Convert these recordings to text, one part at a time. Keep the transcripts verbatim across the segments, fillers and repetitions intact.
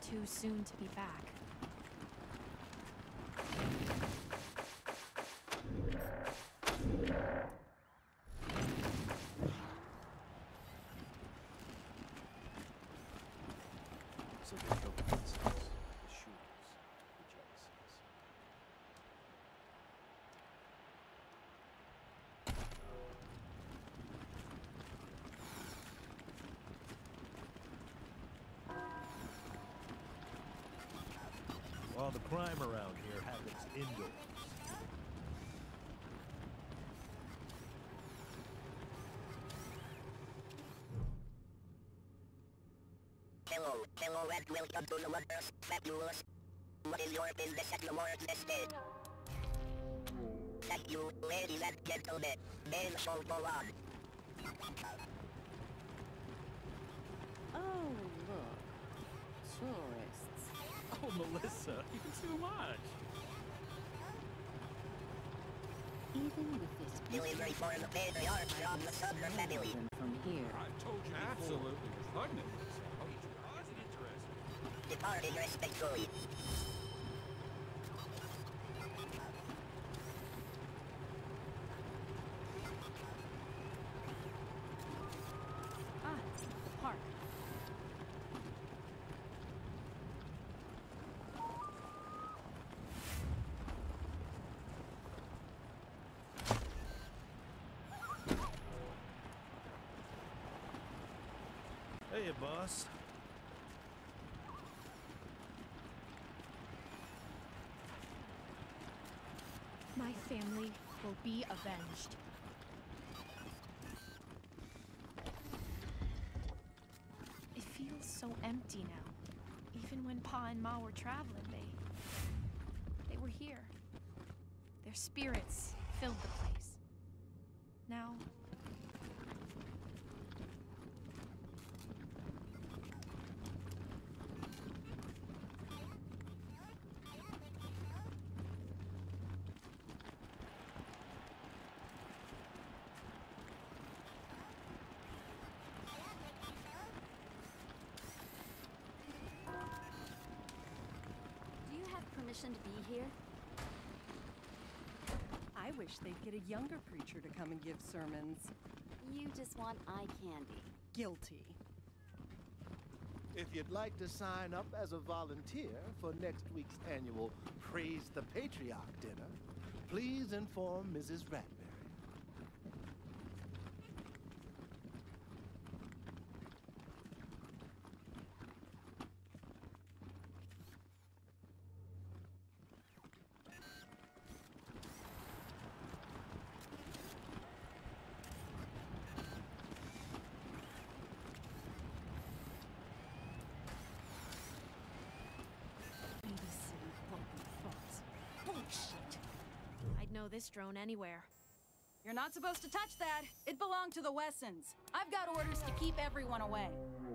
too soon to be back. So they built the fences, the shooters, the jealousies. All the crime around here happens indoors. Hello, hello and welcome to the Wonders, Fabulous. What is your business at the Lord's estate? Thank you, ladies and gentlemen. Men shall go on. Oh, look. Tourists. Oh, Melissa, you can too much. Even with this Delivery for the Patriarch of the Sumner family. from here. I told you absolutely repugnant. Departing respectfully. Ah, the park. Hey, boss. My family will be avenged. It feels so empty now. Even when Pa and Ma were traveling, they... they were here. Their spirits filled the place. Now... Do you have permission to be here? I wish they'd get a younger preacher to come and give sermons. You just want eye candy. Guilty. If you'd like to sign up as a volunteer for next week's annual Praise the Patriarch dinner, please inform Missus Ratberry. Bullshit. I'd know this drone anywhere. You're not supposed to touch that. It belonged to the Wessons. I've got orders to keep everyone away.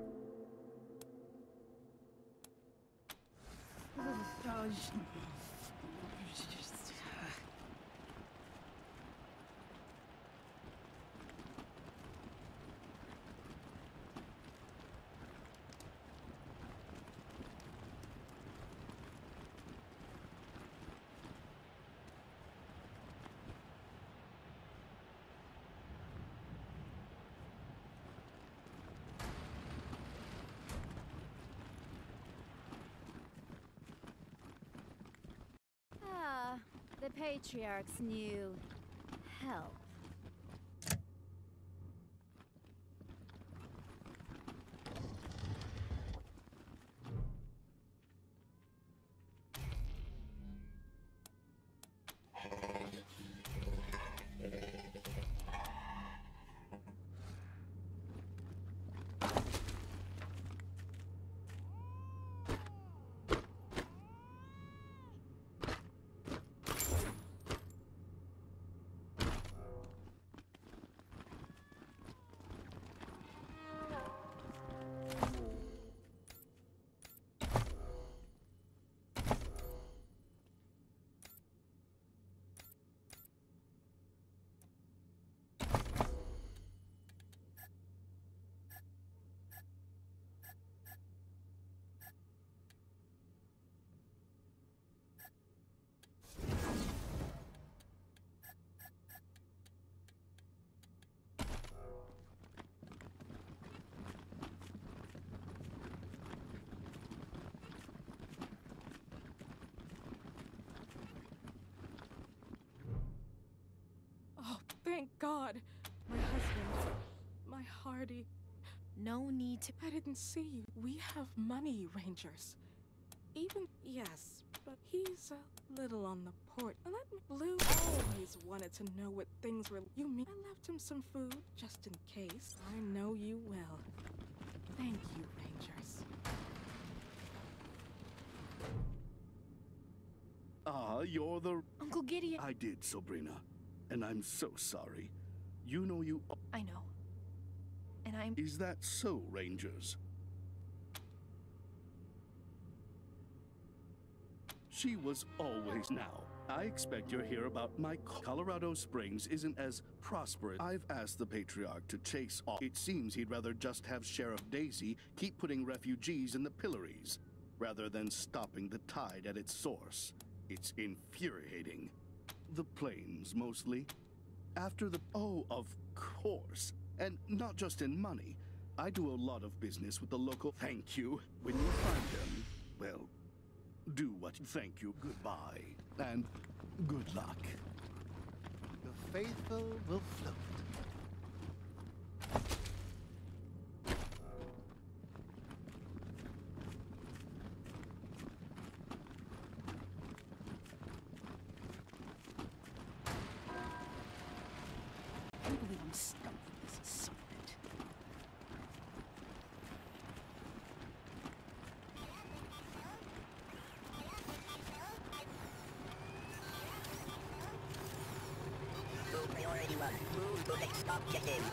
Ah, the Patriarch's new help. thank God. My husband, my Hardy. No need to. I didn't see you. We have money, Rangers. Even, yes, but he's a little on the port. Let me. Blue always wanted to know what things were. You mean I left him some food, just in case. I know you will. Thank you, Rangers. Ah, you're the... Uncle Gideon. I did, Sabrina. And I'm so sorry. You know you... I know. And I'm... Is that so, Rangers? She was always now. I expect you'll hear about my Colorado Springs isn't as prosperous. I've asked the Patriarch to chase off. It seems he'd rather just have Sheriff Daisy keep putting refugees in the pillories, rather than stopping the tide at its source. It's infuriating. The plains, mostly. After the... Oh, of course. And not just in money. I do a lot of business with the local... Thank you. When you find them, well... Do what you thank you. Goodbye. And good luck. The faithful will float. I can't believe I'm stuck with this assignment. Priority one. Move to next objective.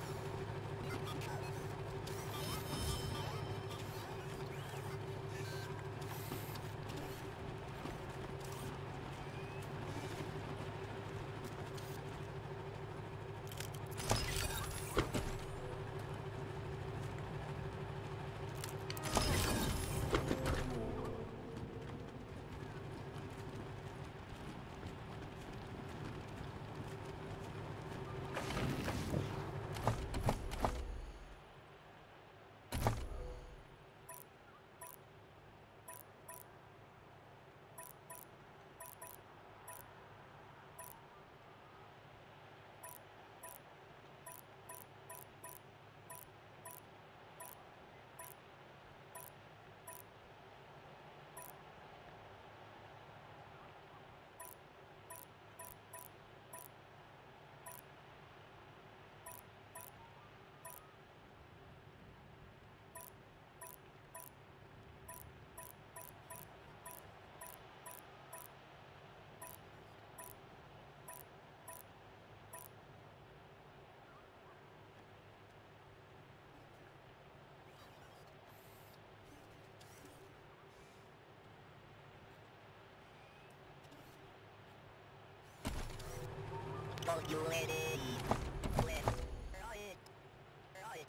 Don't you ready? Left, right, right.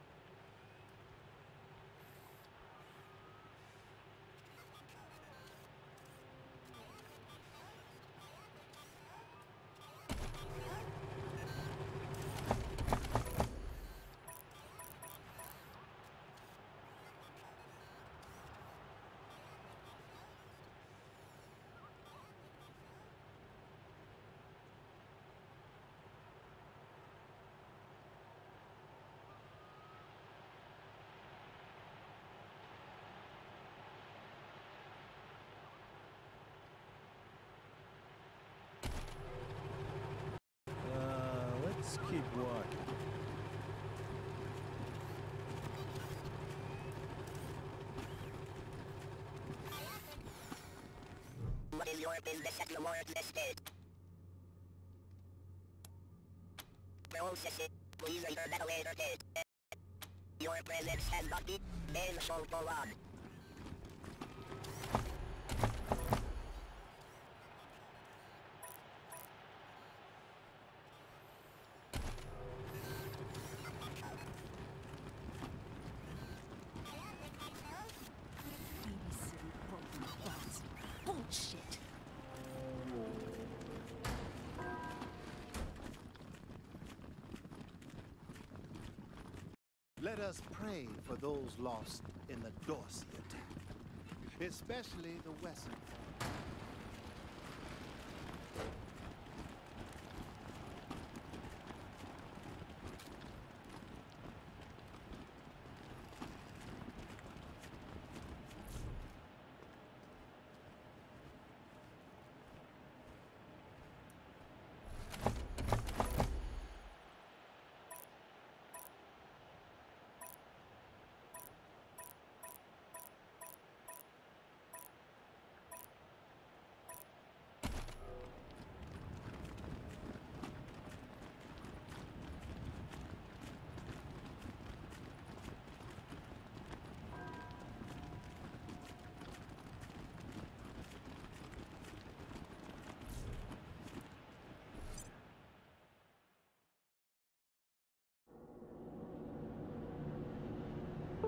Let's keep walking. What is your business at the warrant estate? Process it. Please enter that later date. Your presence has not been then shall go on. Bullshit. Let us pray for those lost in the Dorsey attack, especially the Wesson.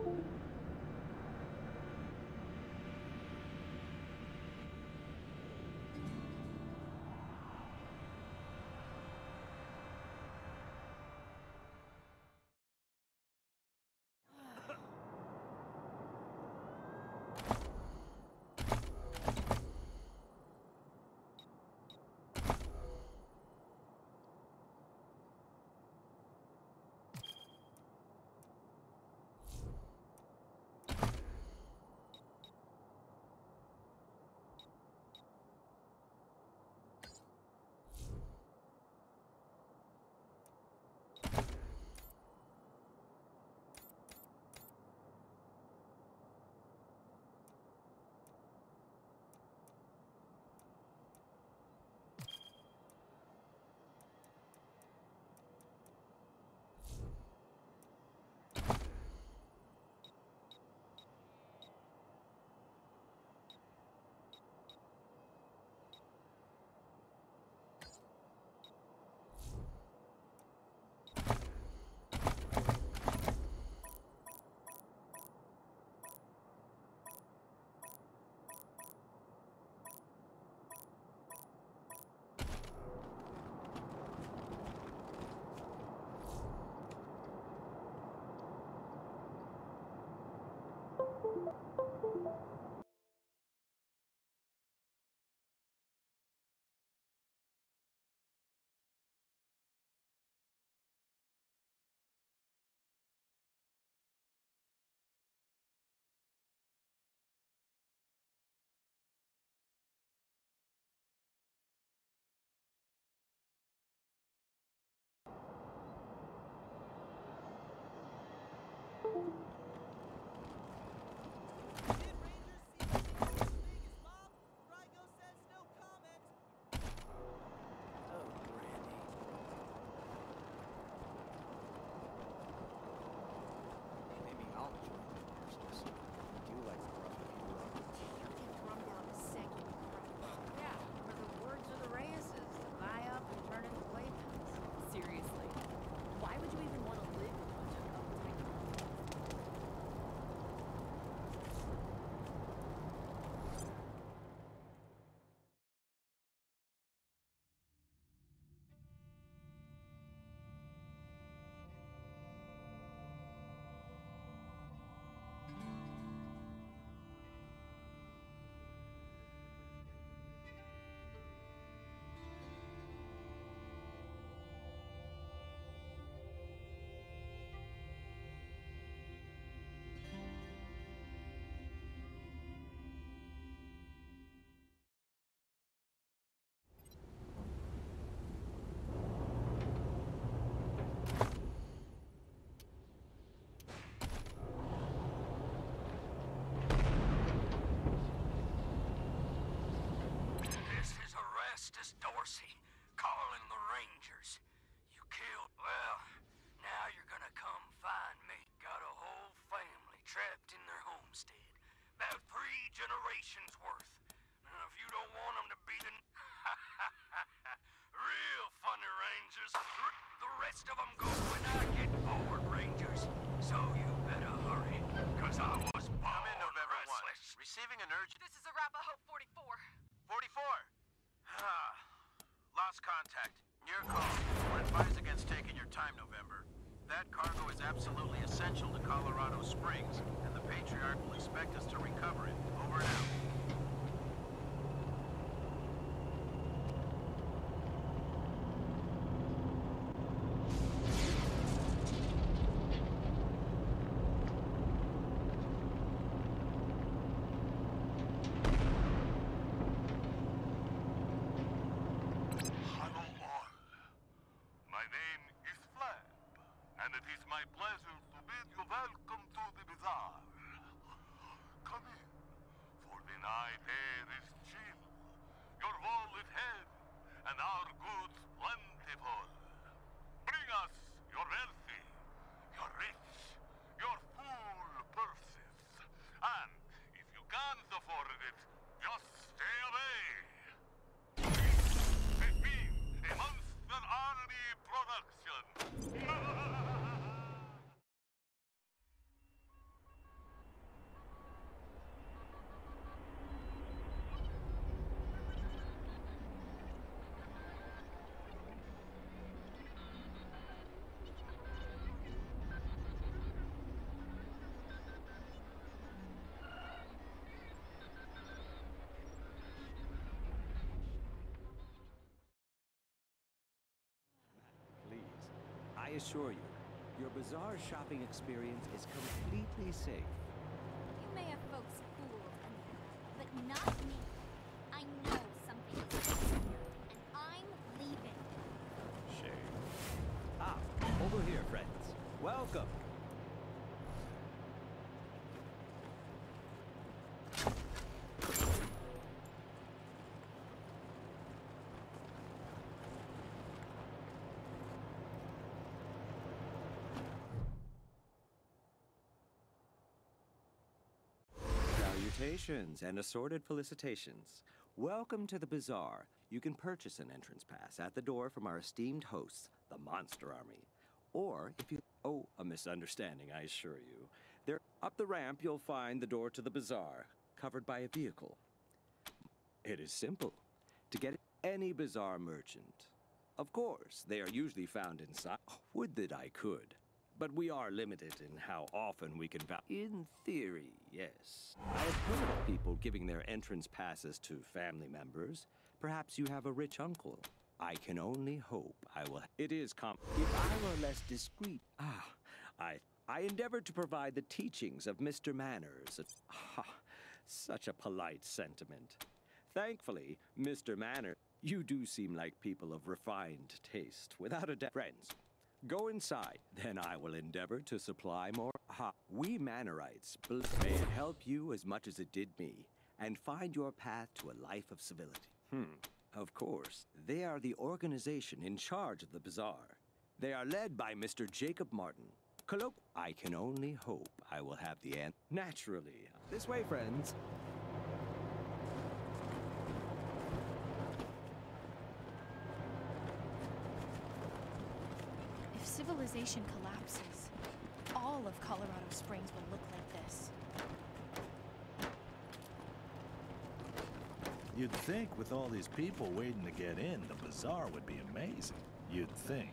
absolutely essential to Colorado Springs, and the Patriarch will expect us to recover it. Over and out. Welcome to the bazaar. Come in, for the assure you, your bazaar shopping experience is completely safe. You may have folks fooled, but not me. I know something is wrong here, and I'm leaving. Shame. Ah, over here, friends. Welcome. Salutations and assorted felicitations. Welcome to the bazaar. You can purchase an entrance pass at the door from our esteemed hosts, the Monster Army. Or if you... Oh, a misunderstanding, I assure you. There, up the ramp, you'll find the door to the bazaar, covered by a vehicle. It is simple. To get any bazaar merchant. Of course, they are usually found inside. Would that I could. But we are limited in how often we can val- In theory, yes. I have heard of people giving their entrance passes to family members. Perhaps you have a rich uncle. I can only hope I will. It is com- If I were less discreet. Ah, I I endeavored to provide the teachings of Mister Manners. Ah, such a polite sentiment. Thankfully, Mister Manners, you do seem like people of refined taste, without a doubt. Friends, go inside, then I will endeavor to supply more. Aha, we Mannerites, may it help you as much as it did me, and find your path to a life of civility. Hmm. Of course, they are the organization in charge of the bazaar. They are led by Mister Jacob Martin. Colloq- I can only hope I will have the end. Naturally. This way, friends. If civilization collapses, all of Colorado Springs will look like this. You'd think with all these people waiting to get in, the bazaar would be amazing. You'd think.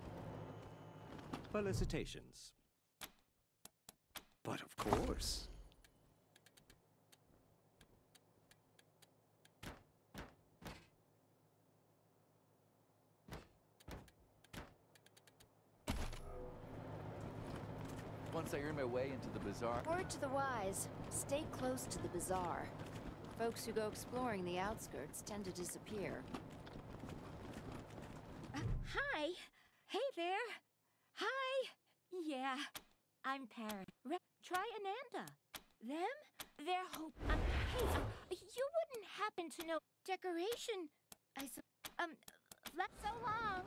Felicitations. But of course. Once I earn my way into the bazaar... Word to the wise, stay close to the bazaar. Folks who go exploring the outskirts tend to disappear. Uh, hi. Hey there. Hi. Yeah, I'm Paris. Re try Ananda. Them? They're hope. Um, hey, um, you wouldn't happen to know decoration? I s um, not so long.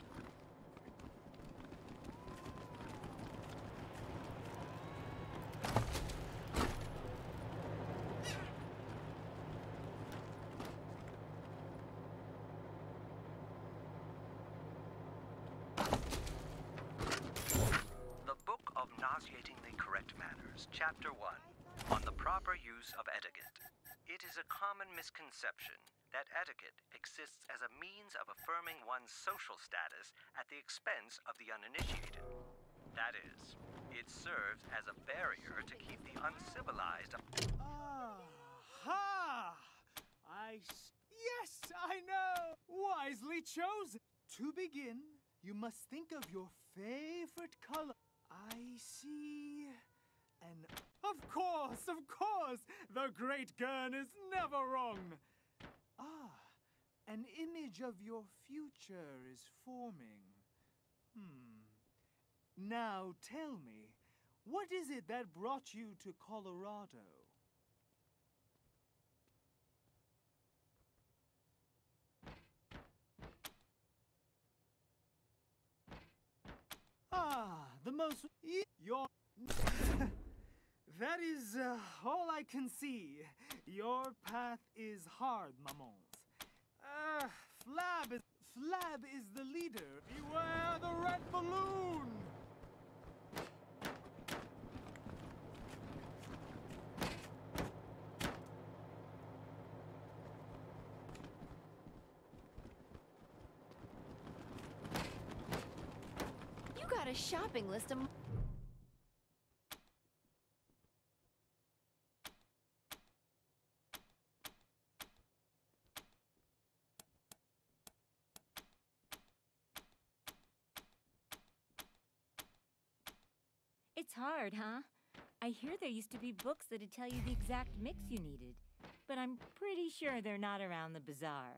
Nauseatingly Correct Manners, Chapter one, on the proper use of etiquette. It is a common misconception that etiquette exists as a means of affirming one's social status at the expense of the uninitiated. That is, it serves as a barrier to keep the uncivilized... Ah, ha! I... S yes, I know! Wisely chosen! To begin, you must think of your favorite color. I see... And of course, of course! The great Gurn is never wrong! Ah, an image of your future is forming. Hmm. Now tell me, what is it that brought you to Colorado? Ah, the most... Your... That is uh, all I can see. Your path is hard, mamons. Uh, Flab is... Flab is the leader. Beware the red balloon! You got a shopping list of... It's hard, huh? I hear there used to be books that'd tell you the exact mix you needed, but I'm pretty sure they're not around the bazaar.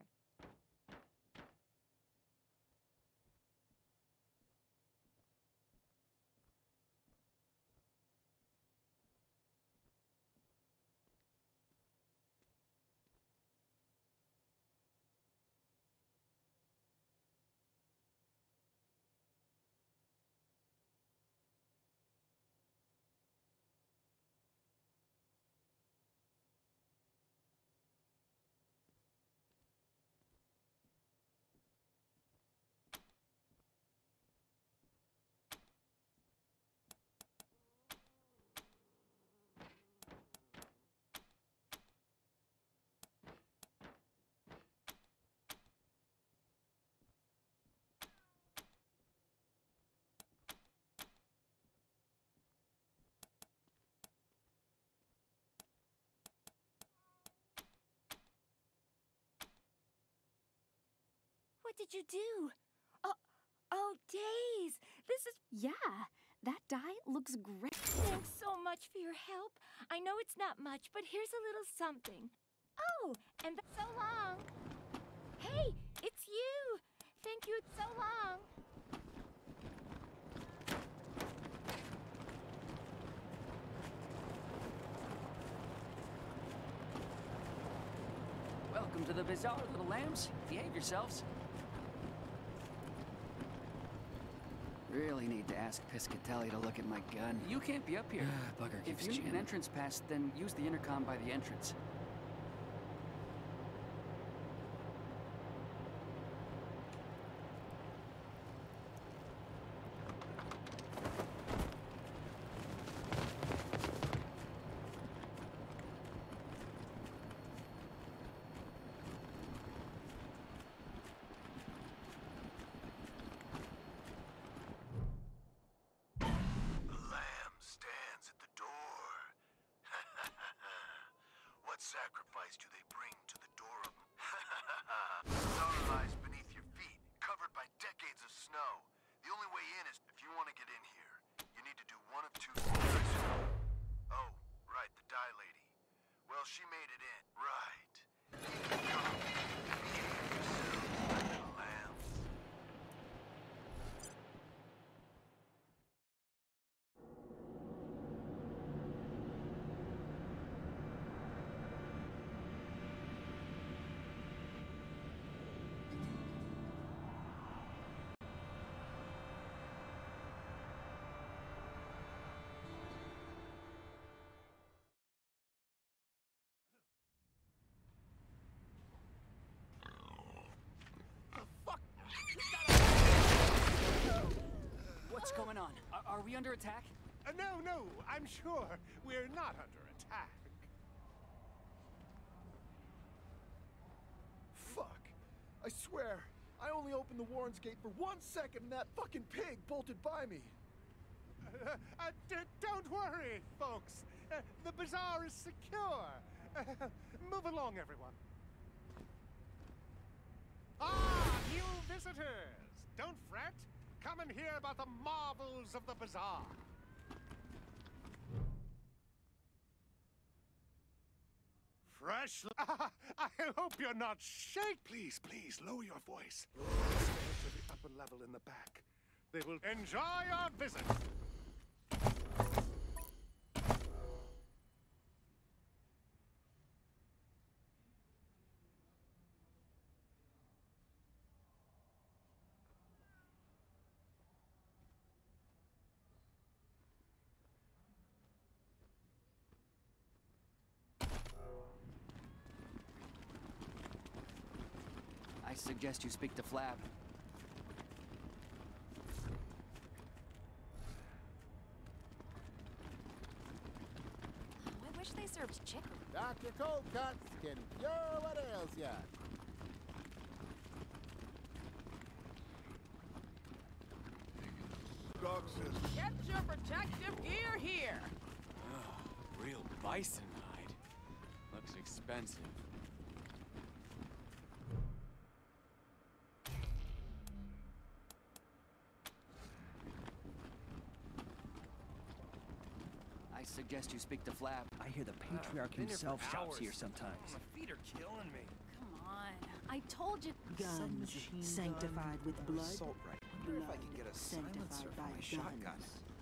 What did you do? Oh, oh, days! This is... Yeah, that dye looks great. Thanks so much for your help. I know it's not much, but here's a little something. Oh, and so long. Hey, it's you! Thank you, it's so long. Welcome to the bazaar, little lambs. Behave yourselves. Really need to ask Piscatelli to look at my gun. You can't be up here. Bugger if you need an entrance pass, then use the intercom by the entrance. What sacrifice do they bring to the door of... Bazaar lies beneath your feet, covered by decades of snow. The only way in is if you want to get in here. You need to do one of two things. Oh, right, the dye lady. Well, she made it in. Right. Come. Behave yourselves, little lambs. What's going on? Are, are we under attack? Uh, no, no, I'm sure we're not under attack. Fuck. I swear, I only opened the Warren's gate for one second and that fucking pig bolted by me. Uh, uh, d don't worry, folks. Uh, the bazaar is secure. Uh, move along, everyone. Ah, new visitors! Don't fret. Come and hear about the marvels of the bazaar. Fresh... Ah, I hope you're not shake. Please, please, lower your voice. Stairs to the upper level in the back. They will enjoy your visit. I suggest you speak to Flab. I wish they served chicken. Doctor Cold Cuts can cure what ails ya. Dog says... Get your protective gear here! Oh, real bison hide. Looks expensive. suggest you speak to Flap. I hear the Patriarch been here for himself shops hours. here sometimes. My feet are killing me. Come on. I told you. Guns sanctified with blood. Assault right. I wonder if I can get a silencer for my shotgun.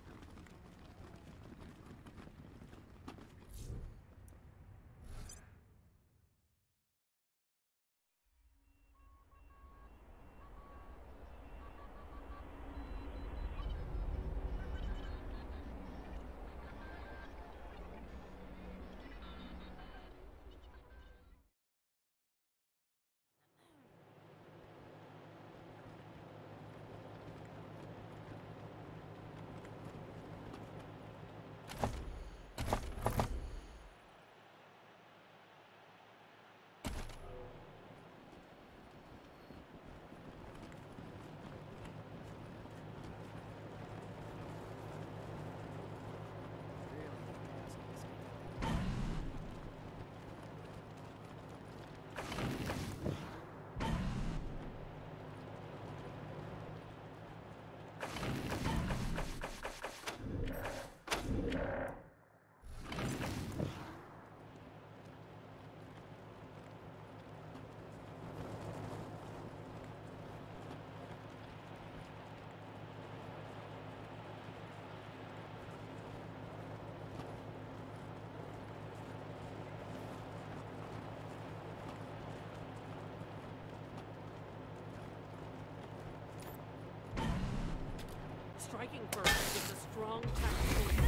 Striking first is a strong tactical.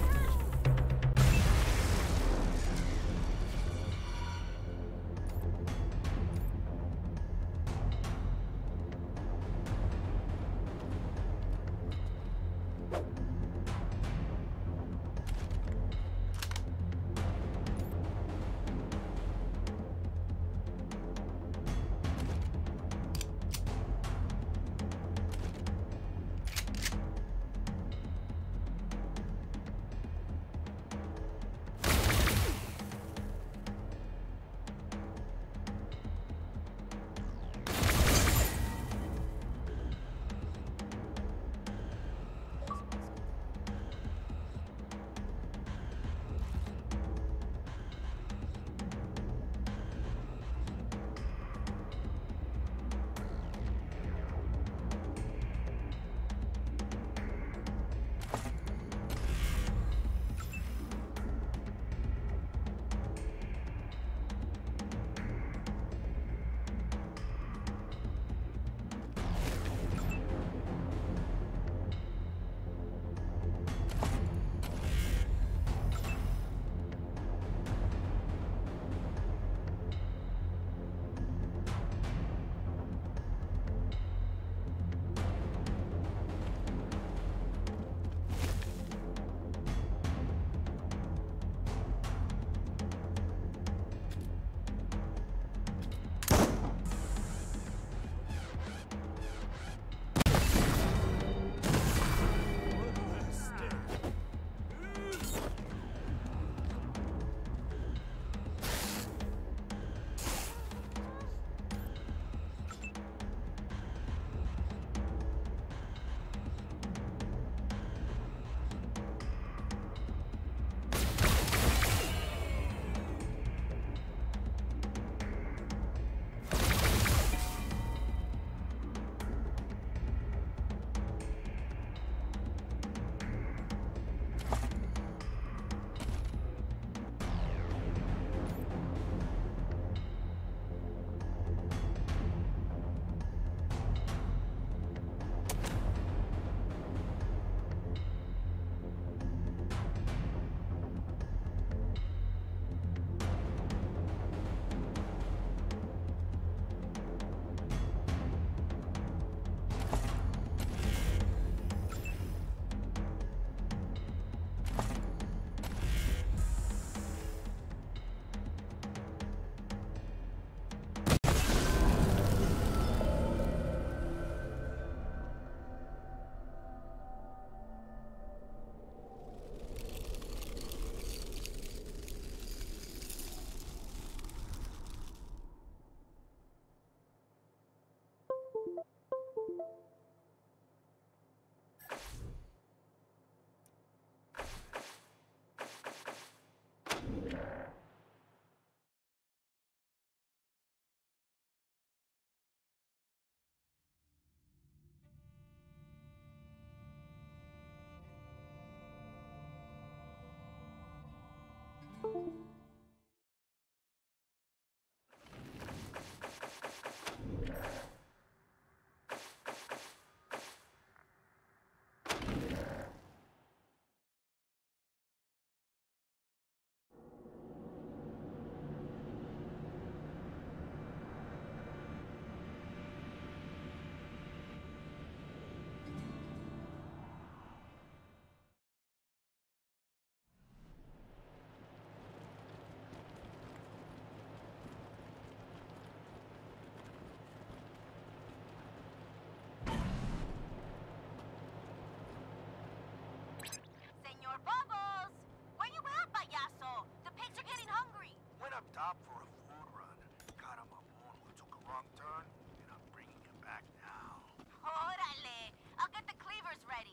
Senor Bubbles! Where you at, payaso? The pigs are getting hungry. Went up top for a food run. Got him a bone who took a wrong turn, and I'm bringing him back now. Órale! I'll get the cleavers ready.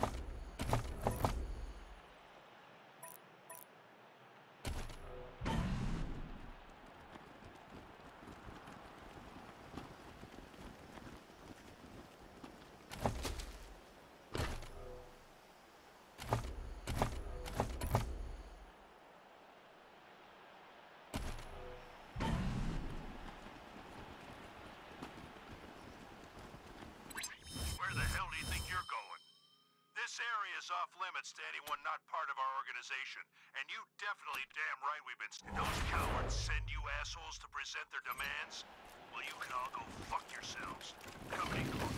Where the hell do you think you're going? This area is off limits to anyone not part of our organization, and you definitely damn right we've been... Did those cowards send you assholes to present their demands? Well, you can all go fuck yourselves. Company close.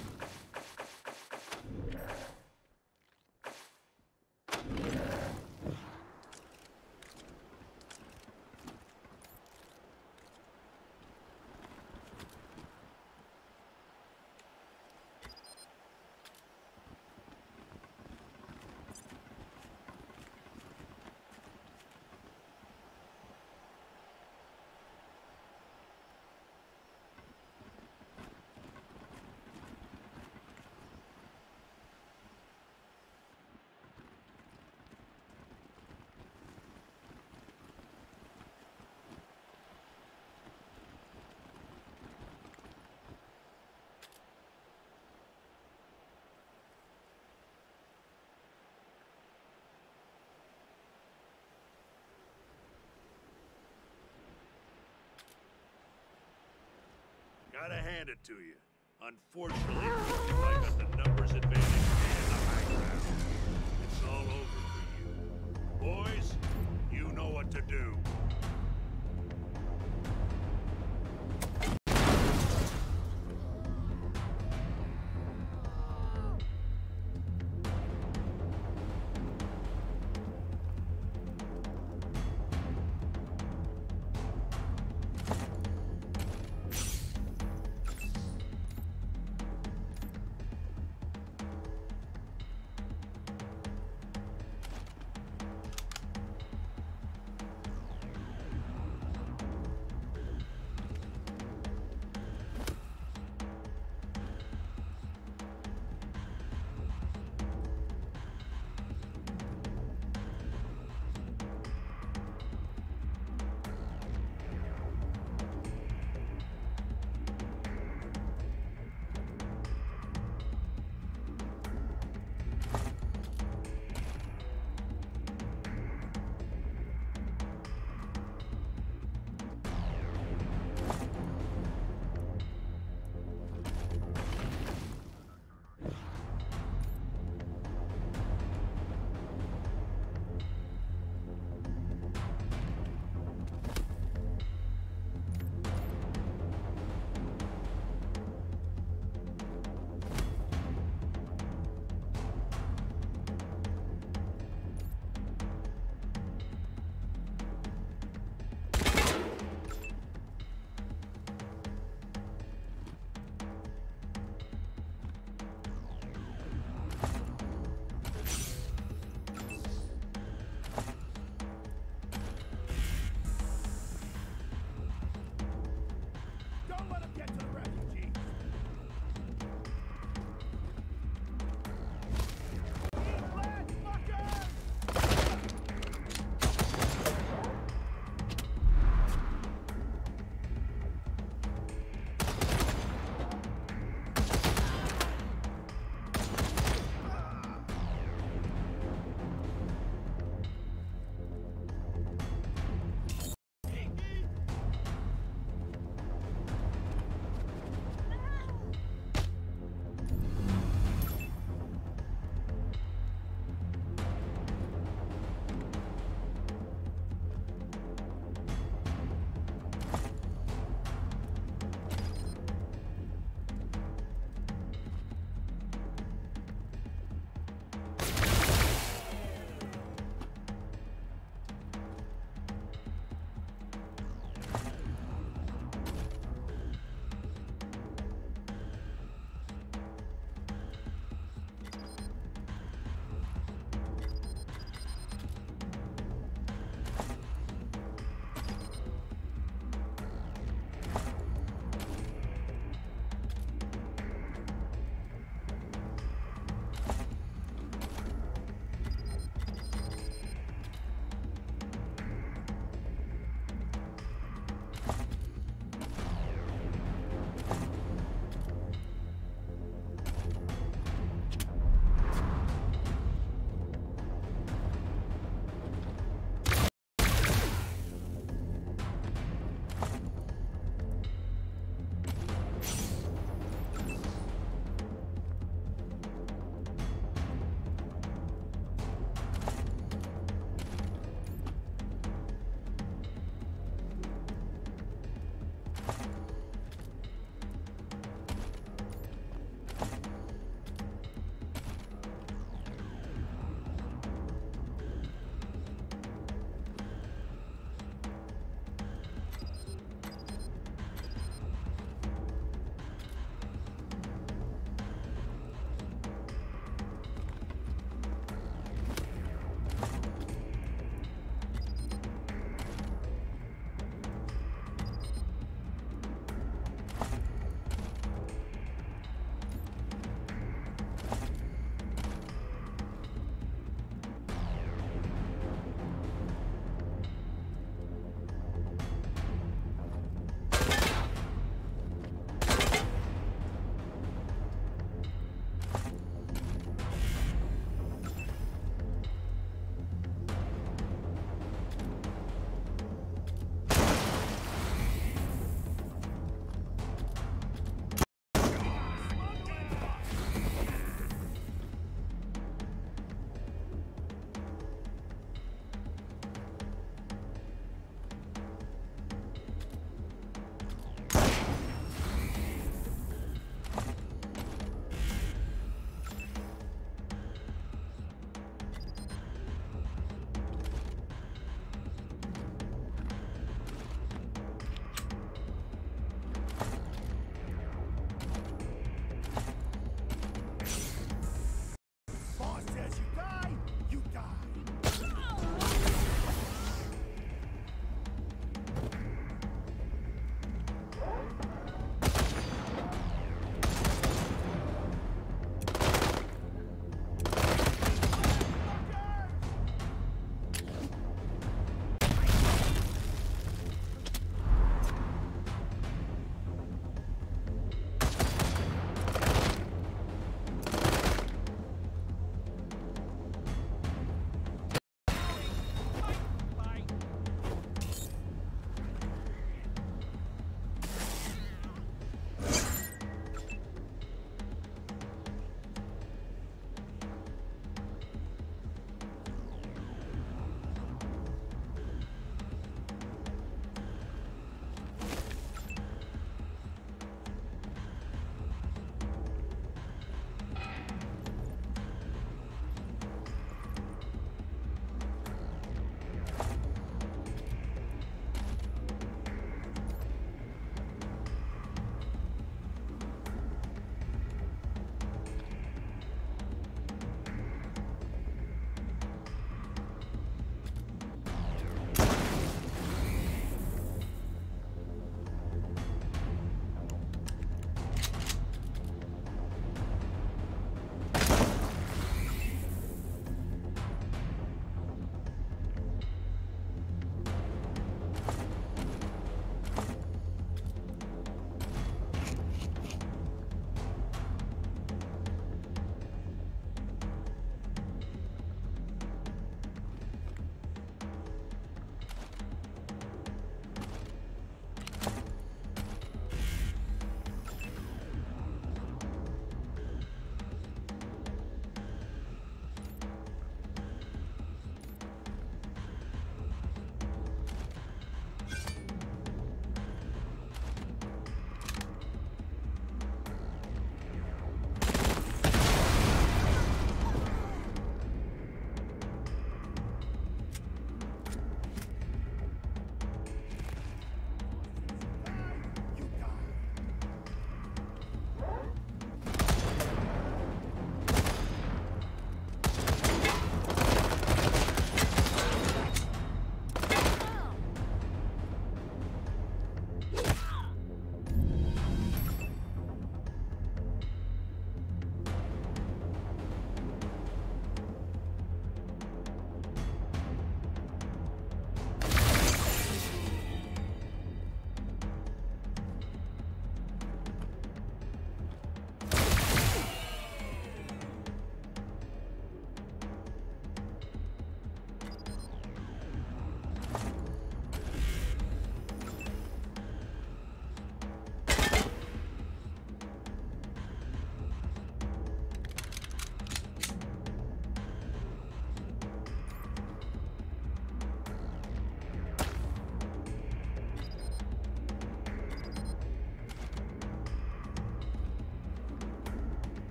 Gotta hand it to you. Unfortunately, I got the numbers advantage and the high ground. It's all over for you. Boys, you know what to do.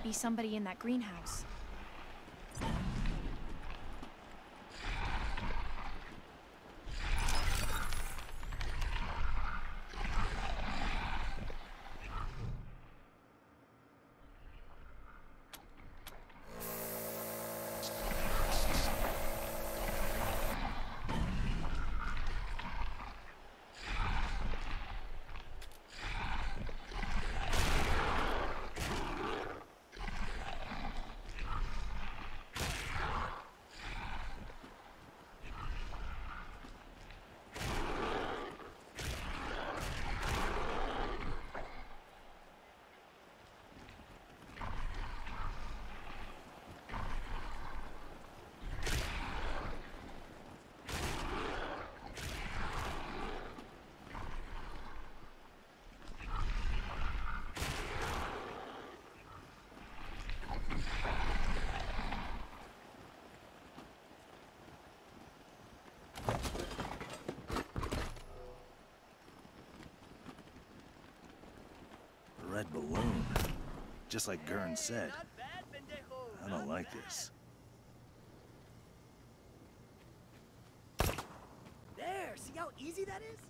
be somebody in that greenhouse. Red balloon. Just like Gurn said. I don't like this. There! See how easy that is?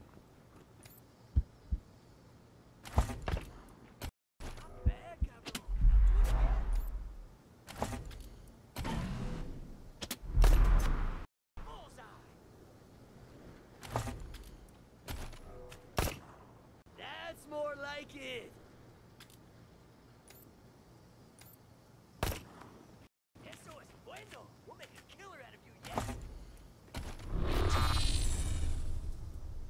That's more like it! Eso es bueno! We'll make a killer out of you yet!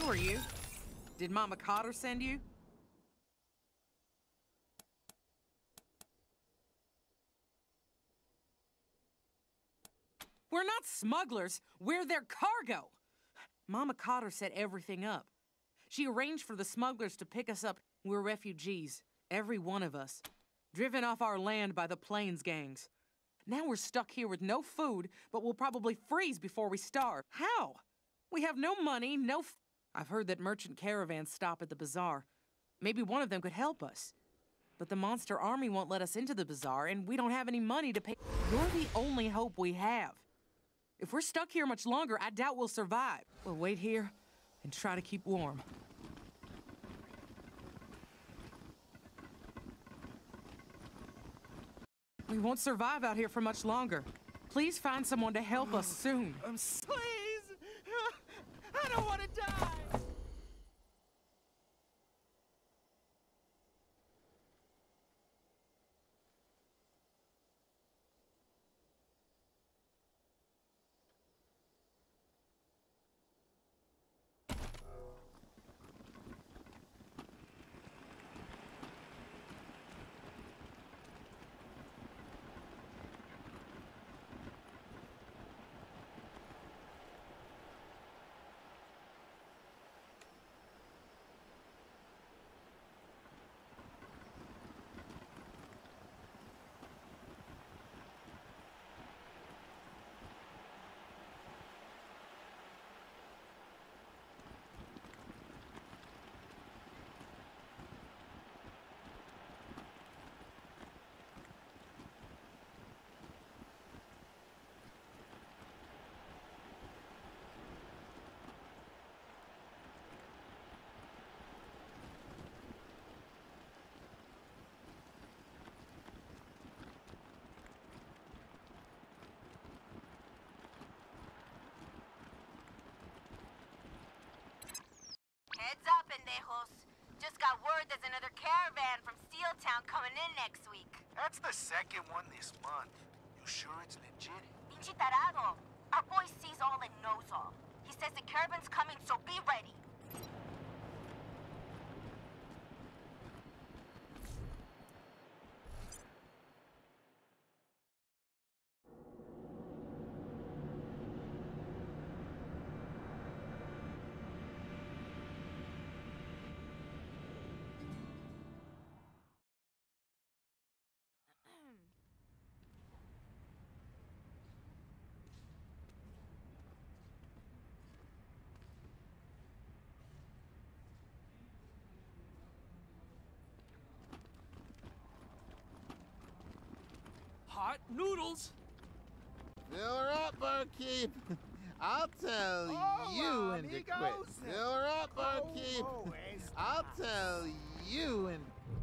Who are you? Did Mama Cotter send you? We're not smugglers. We're their cargo. Mama Cotter set everything up. She arranged for the smugglers to pick us up. We're refugees, every one of us, driven off our land by the Plains gangs. Now we're stuck here with no food, but we'll probably freeze before we starve. How? We have no money, no f- I've heard that merchant caravans stop at the bazaar. Maybe one of them could help us. But the monster army won't let us into the bazaar, and we don't have any money to pay. You're the only hope we have. If we're stuck here much longer, I doubt we'll survive. We'll wait here and try to keep warm. We won't survive out here for much longer. Please find someone to help us soon. Um, please! I don't want to die! Heads up, pendejos. Just got word there's another caravan from Steeltown coming in next week. That's the second one this month. You sure it's legit? Pinche tarado. Our boy sees all and knows all. He says the caravan's coming, so be ready. Hot noodles! Fill her up, barkeep. I'll tell Oh, you when to quit. amigos. Fill her up, barkeep. Oh, oh, I'll tell you when.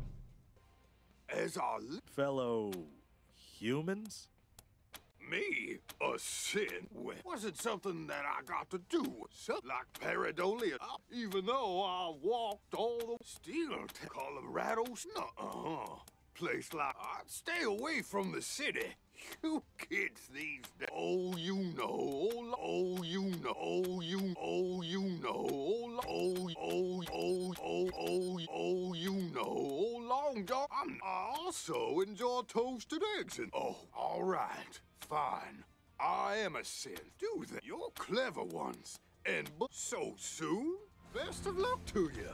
As our Fellow humans? Me? A sin? Well, wasn't something that I got to do with. Something like pareidolia. Even though I walked all the steel to Colorado. Nuh-uh. Place like I'd stay away from the city. You kids these days. Oh, you know. Oh, you know. Oh, you. Oh, you know. Oh, oh, oh, oh, oh, oh, oh, you know. Oh, long dog. I'm, I also enjoy toasted eggs and. Oh, all right. Fine. I am a sin. Do that. You're clever ones. And b so soon? Best of luck to you.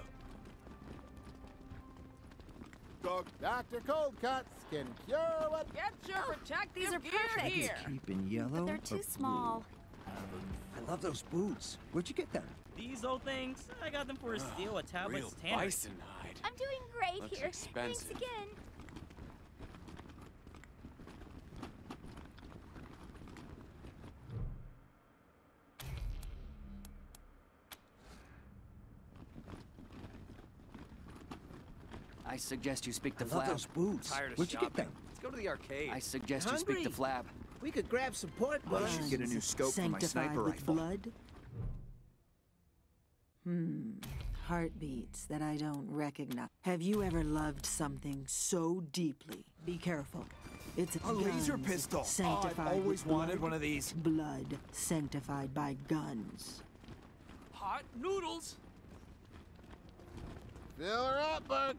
Doctor Cold Cuts can cure what. Get your protective These are gear perfect. here. Keep in yellow. But they're or too blue? small. I love those boots. Where'd you get them? These old things, I got them for a steal at Tablet's Real Tannery. bison hide. I'm doing great Looks here. expensive. Thanks again. I suggest you speak to I love Flab. those boots. Tired of Where'd you shopping. get them? Let's go to the arcade. I suggest you speak to Flab. We could grab some pork Blood buns. should get a new scope for my sanctified sniper with rifle. blood? Hmm. Heartbeats that I don't recognize. Have you ever loved something so deeply? Be careful. It's A laser guns pistol. Oh, I've sanctified always with wanted blood. one of these. Blood sanctified by guns. Hot noodles! Fill her up, Burke.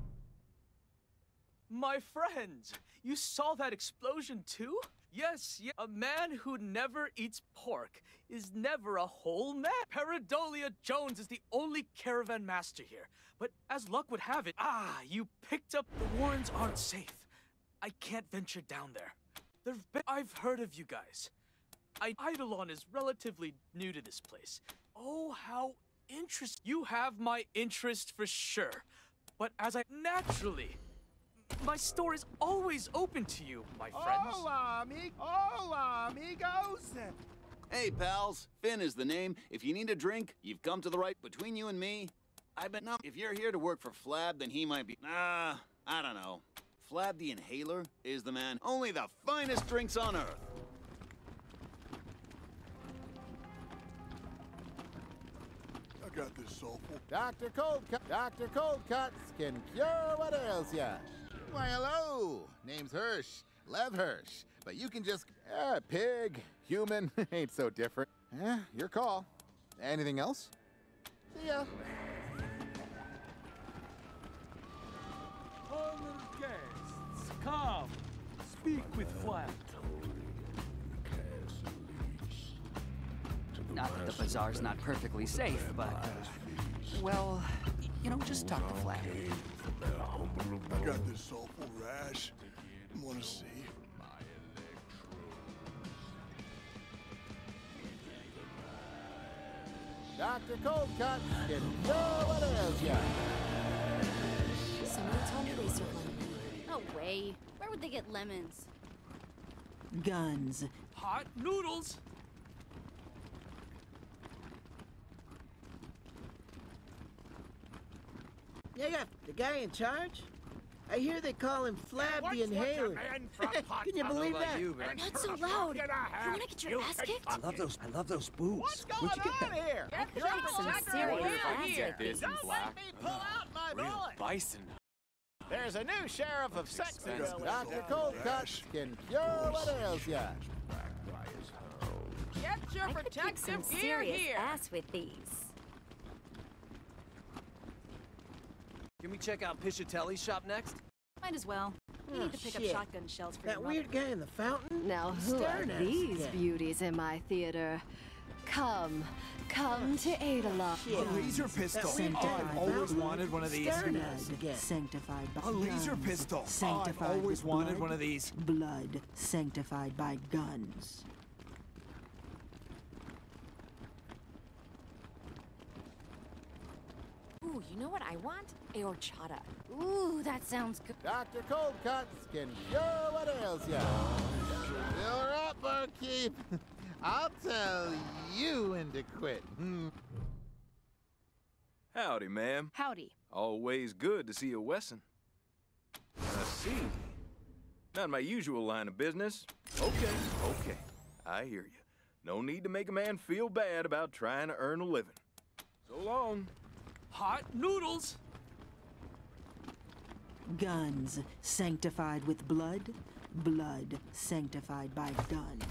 My friends, you saw that explosion too? Yes, yeah. A man who never eats pork is never a whole man. Paradolia Jones is the only caravan master here. But as luck would have it, ah, you picked up the Warrens aren't safe. I can't venture down there. There've been, I've heard of you guys. I, Eidolon is relatively new to this place. Oh, how interesting. You have my interest for sure. But as I naturally, my store is always open to you, my friends. Hola, ami Hola, amigos. Hey, pals. Finn is the name. If you need a drink, you've come to the right. Between you and me, I bet now if you're here to work for Flab, then he might be... Ah, uh, I don't know. Flab the Inhaler is the man. Only the finest drinks on Earth. I got this soulful. Doctor Coldcut. Doctor Coldcuts can cure what ails ya. Why, hello. Name's Hirsch. Lev Hirsch. But you can just... Eh, pig. Human. Ain't so different. Eh, your call. Anything else? See ya. Honored guests, come. Speak with Flab. Not that the bazaar's not perfectly safe, but... Uh, well, you know, just talk to Flab. I got this soulful rash. Wanna see? Doctor Coldcut can cure what ails ya. Someone told me they serve lemonade. No way. Where would they get lemons? Guns. Hot noodles. Yeah, yeah, the guy in charge? I hear they call him Flab the Inhaler. Can you believe that? You, not so loud. You wanna get your ass kicked? I love those. I love those boots. What's going Where'd you get on that? here? I could take some serious ass Here. This in Don't black. make me pull out my Real bullet. bison. There's a new sheriff of Sexville. Doctor Coldcut can cure what ails ya. Get your I could kick some protective gear serious here. ass with these. Can we check out Pishatelli's shop next? Might as well. We Oh, need to pick shit. up shotgun shells for That your mother. weird guy in the fountain? Now, He's who are staring at us these again. beauties in my theater? Come, come to Eidolon. Shit. Laser pistol. That weird Oh, guy I've in the always fountain wanted one of these. Staring at us again. Sanctified by A laser guns. pistol. Oh, I've Sanctified always with wanted blood. one of these. Blood sanctified by guns. Ooh, you know what I want? A horchata. Ooh, that sounds good. Doctor Coldcuts can cure what ails ya. Fill her up, barkeep. I'll tell you when to quit. Hmm. Howdy, ma'am. Howdy. Always good to see a Wesson. I see. Not my usual line of business. Okay, okay. I hear you. No need to make a man feel bad about trying to earn a living. So long. Hot noodles. Guns sanctified with blood. Blood sanctified by guns.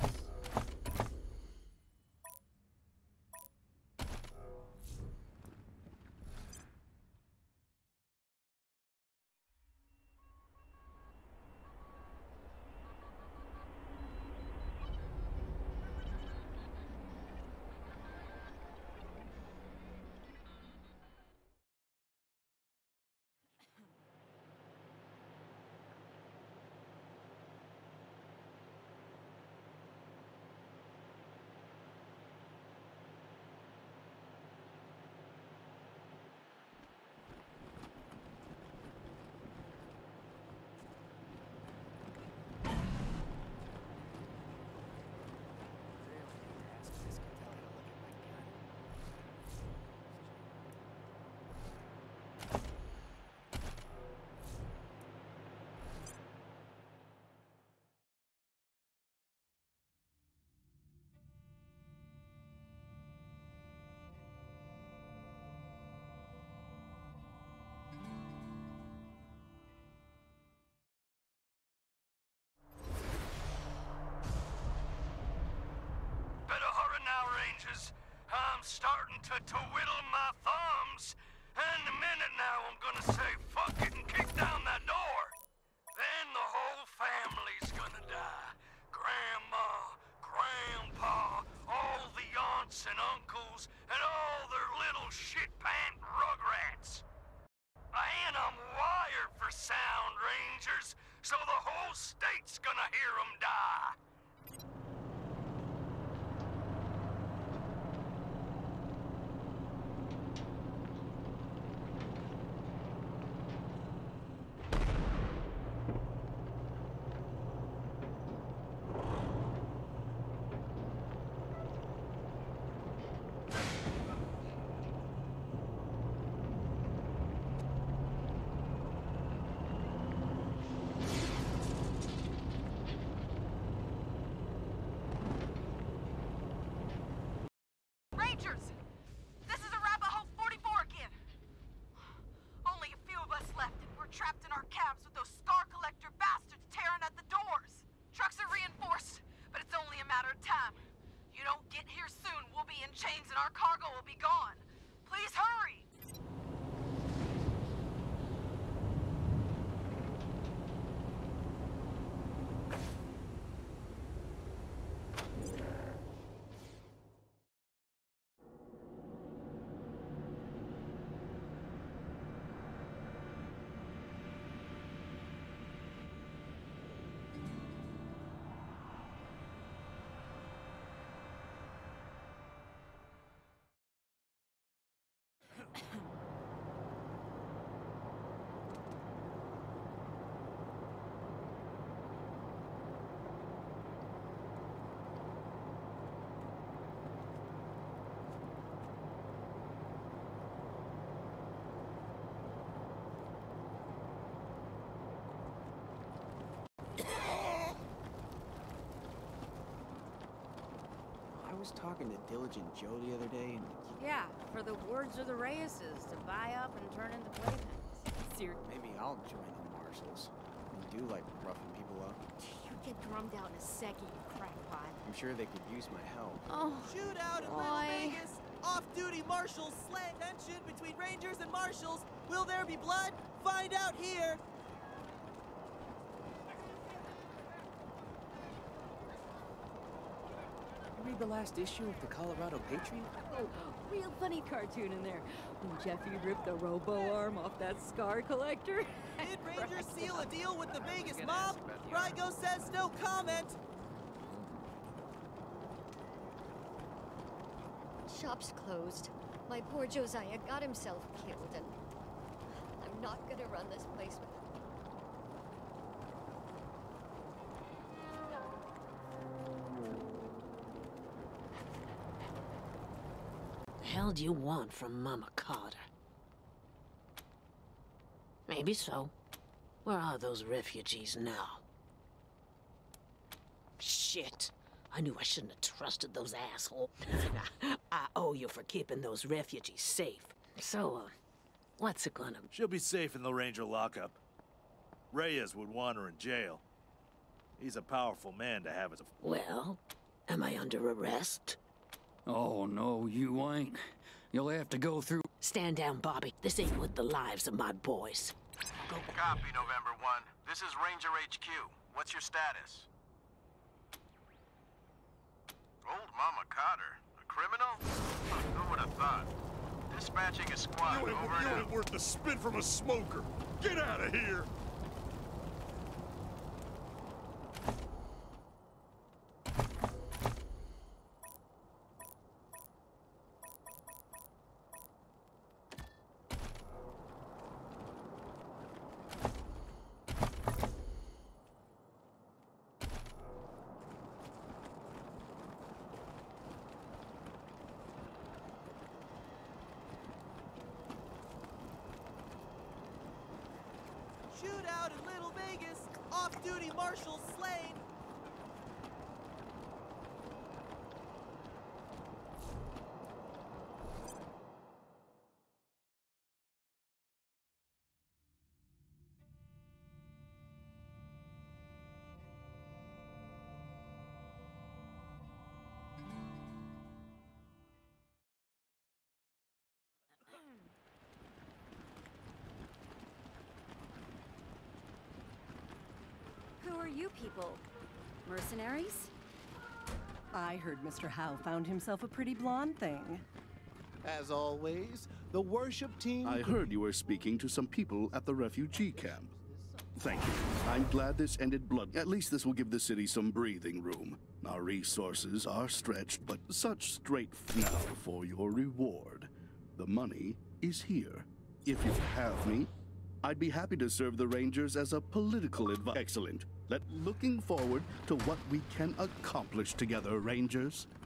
I'm starting to, to whittle my thumbs, and Any minute now, I'm gonna say fuck it and kick down that door. Then the whole family's gonna die. Grandma, Grandpa, all the aunts and uncles, and all their little shit-pant rugrats. And I'm wired for sound, Rangers, so the whole state's gonna hear them die. Rangers! This is Arapaho forty-four again. Only a few of us left, and we're trapped in our cabs with those scar collector bastards tearing at the doors. Trucks are reinforced, but it's only a matter of time. You don't get here soon, we'll be in chains and our cargo will be gone. Please hurry! I was talking to Diligent Joe the other day, and Yeah, for the words of the Reyes's to buy up and turn into playpens. Ser- maybe I'll join the marshals. I do like roughing people up. You get drummed out in a second, you crackpot. I'm sure they could use my help. Oh, Shootout in boy. Little Vegas. Off-duty marshals slay. Tension between Rangers and marshals. Will there be blood? Find out here. You read the last issue of the Colorado Patriot? Oh, real funny cartoon in there. When Jeffy ripped the robo arm off that scar collector. Did Rangers seal a deal with the Vegas gonna mob? ask about the arm. Rygo says no comment. Shop's closed. My poor Josiah got himself killed, and I'm not gonna run this place with him. The hell do you want from Mama Carter? Maybe so. Where are those refugees now? Shit. I knew I shouldn't have trusted those assholes. I owe you for keeping those refugees safe. So, uh, what's it gonna... She'll be safe in the Ranger lockup. Reyes would want her in jail. He's a powerful man to have as a... Well, am I under arrest? Oh, no, you ain't. You'll have to go through... Stand down, Bobby. This ain't with the lives of my boys. Copy, November one. This is Ranger H Q. What's your status? Old Mama Carter. A criminal? Who would have thought? Dispatching a squad, You ain't, over and you out. ain't worth the spit from a smoker. Get out of here! Shootout in Little Vegas. Off-duty marshals slain. are you people? Mercenaries? I heard Mister Howe found himself a pretty blonde thing. As always, the worship team... I heard you were speaking to some people at the refugee camp. Thank you. I'm glad this ended blood. At least this will give the city some breathing room. Our resources are stretched, but such straight now for your reward. The money is here. If you have me, I'd be happy to serve the Rangers as a political advisor. Excellent. Let looking forward to what we can accomplish together, Rangers.